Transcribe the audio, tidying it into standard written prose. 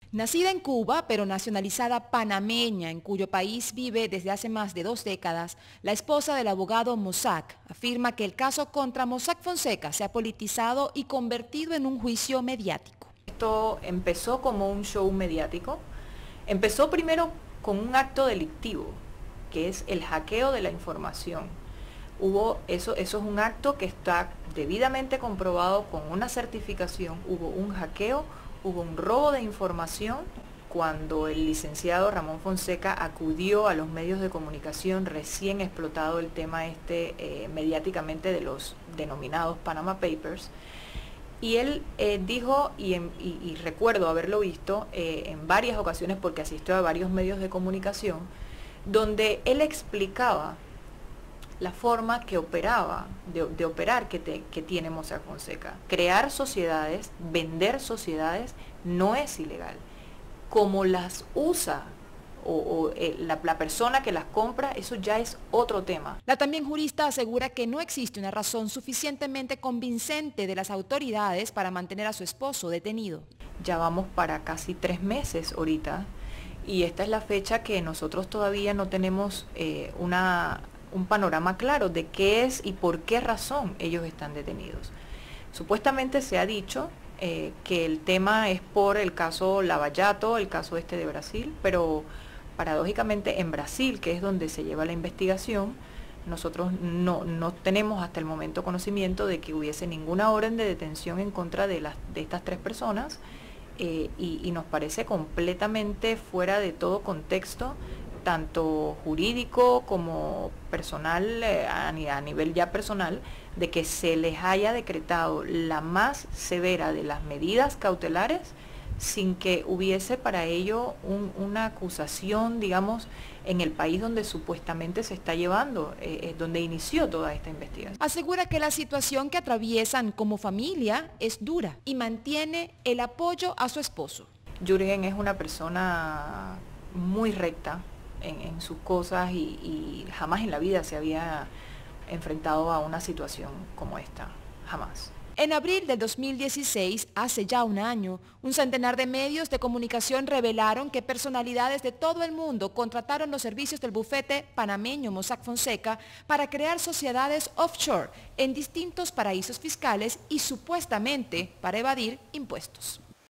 Nacida en Cuba, pero nacionalizada panameña, en cuyo país vive desde hace más de 2 décadas, la esposa del abogado Mossack afirma que el caso contra Mossack Fonseca se ha politizado y convertido en un juicio mediático. Esto empezó como un show mediático. Empezó primero con un acto delictivo, que es el hackeo de la información. Eso es un acto que está debidamente comprobado con una certificación. Hubo un hackeo, hubo un robo de información cuando el licenciado Ramón Fonseca acudió a los medios de comunicación recién explotado el tema mediáticamente de los denominados Panama Papers. Y él dijo, y recuerdo haberlo visto en varias ocasiones porque asistió a varios medios de comunicación, donde él explicaba la forma que operaba, de operar que tiene Mossack Fonseca. Crear sociedades, vender sociedades, no es ilegal. Como las usa la persona que las compra, eso ya es otro tema. La también jurista asegura que no existe una razón suficientemente convincente de las autoridades para mantener a su esposo detenido. Ya vamos para casi 3 meses ahorita, y esta es la fecha que nosotros todavía no tenemos un panorama claro de qué es y por qué razón ellos están detenidos. Supuestamente se ha dicho que el tema es por el caso Lavallato, el caso de Brasil, pero paradójicamente en Brasil, que es donde se lleva la investigación, nosotros no tenemos hasta el momento conocimiento de que hubiese ninguna orden de detención en contra de estas 3 personas, y nos parece completamente fuera de todo contexto, tanto jurídico como personal, a nivel ya personal, de que se les haya decretado la más severa de las medidas cautelares sin que hubiese para ello una acusación, digamos, en el país donde supuestamente se está llevando, donde inició toda esta investigación. Asegura que la situación que atraviesan como familia es dura y mantiene el apoyo a su esposo. Jürgen es una persona muy recta en sus cosas y jamás en la vida se había enfrentado a una situación como esta, jamás. En abril del 2016, hace ya un año, un centenar de medios de comunicación revelaron que personalidades de todo el mundo contrataron los servicios del bufete panameño Mossack Fonseca para crear sociedades offshore en distintos paraísos fiscales y supuestamente para evadir impuestos.